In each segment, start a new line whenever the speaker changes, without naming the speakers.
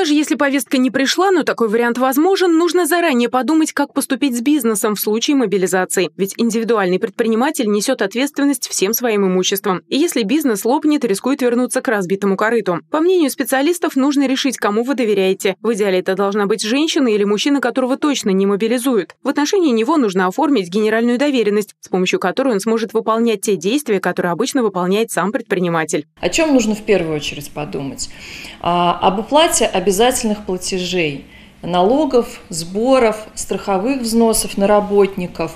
Даже если повестка не пришла, но такой вариант возможен, нужно заранее подумать, как поступить с бизнесом в случае мобилизации. Ведь индивидуальный предприниматель несет ответственность всем своим имуществом. И если бизнес лопнет, рискует вернуться к разбитому корыту. По мнению специалистов, нужно решить, кому вы доверяете. В идеале это должна быть женщина или мужчина, которого точно не мобилизуют. В отношении него нужно оформить генеральную доверенность, с помощью которой он сможет выполнять те действия, которые обычно выполняет сам предприниматель.
О чем нужно в первую очередь подумать? Об уплате обязательных платежей, налогов, сборов, страховых взносов на работников,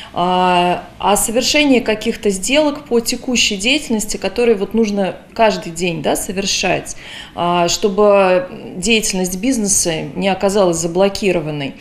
о совершении каких-то сделок по текущей деятельности, которые нужно каждый день совершать, чтобы деятельность бизнеса не оказалась заблокированной,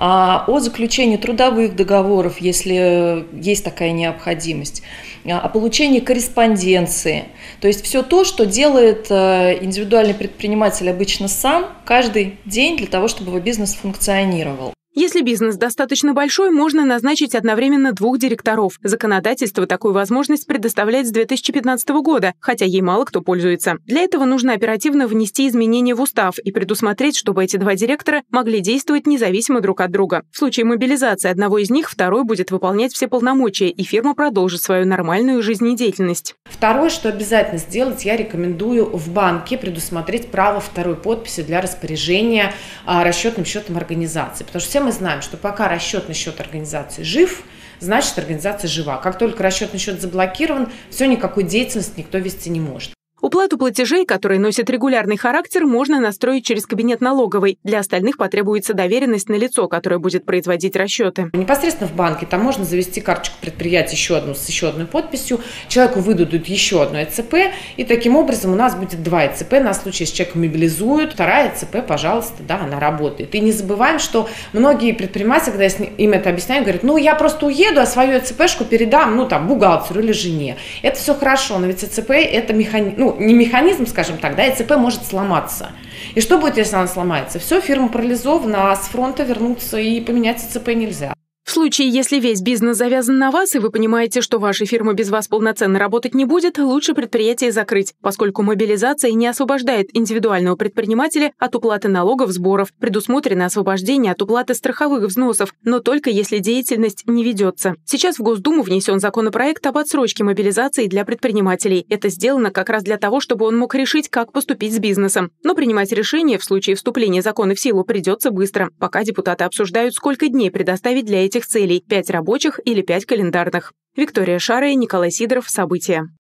о заключении трудовых договоров, если есть такая необходимость, о получении корреспонденции. То есть все то, что делает индивидуальный предприниматель обычно сам каждый день для того, чтобы его бизнес функционировал.
Если бизнес достаточно большой, можно назначить одновременно 2 директоров. Законодательство такую возможность предоставляет с 2015 года, хотя ей мало кто пользуется. Для этого нужно оперативно внести изменения в устав и предусмотреть, чтобы эти 2 директора могли действовать независимо друг от друга. В случае мобилизации одного из них, второй будет выполнять все полномочия, и фирма продолжит свою нормальную жизнедеятельность.
Второе, что обязательно сделать, я рекомендую в банке предусмотреть право второй подписи для распоряжения расчетным счетом организации. Потому что все мы знаем, что пока расчетный счет организации жив, значит организация жива. Как только расчетный счет заблокирован, все, никакой деятельности никто вести не может.
Уплату платежей, которые носят регулярный характер, можно настроить через кабинет налоговой. Для остальных потребуется доверенность на лицо, которое будет производить расчеты.
Непосредственно в банке там можно завести карточку предприятия с еще одной подписью, человеку выдадут еще одно ЭЦП, и таким образом у нас будет 2 ЭЦП на случай, если человека мобилизуют. 2 ЭЦП, пожалуйста, она работает. И не забываем, что многие предприниматели, когда я им это объясняю, говорят, я просто уеду, а свою ЭЦПшку передам, бухгалтеру или жене. Это все хорошо, но ведь ЭЦП это не механизм, скажем так, ЭЦП может сломаться. И что будет, если она сломается? Все, фирма парализована, а с фронта вернуться и поменять ЭЦП нельзя.
В случае, если весь бизнес завязан на вас, и вы понимаете, что ваша фирма без вас полноценно работать не будет, лучше предприятие закрыть, поскольку мобилизация не освобождает индивидуального предпринимателя от уплаты налогов, сборов. Предусмотрено освобождение от уплаты страховых взносов, но только если деятельность не ведется. Сейчас в Госдуму внесен законопроект об отсрочке мобилизации для предпринимателей. Это сделано как раз для того, чтобы он мог решить, как поступить с бизнесом. Но принимать решение в случае вступления закона в силу придется быстро. Пока депутаты обсуждают, сколько дней предоставить для этих целей – 5 рабочих или 5 календарных. Виктория Шарая, Николай Сидоров. События.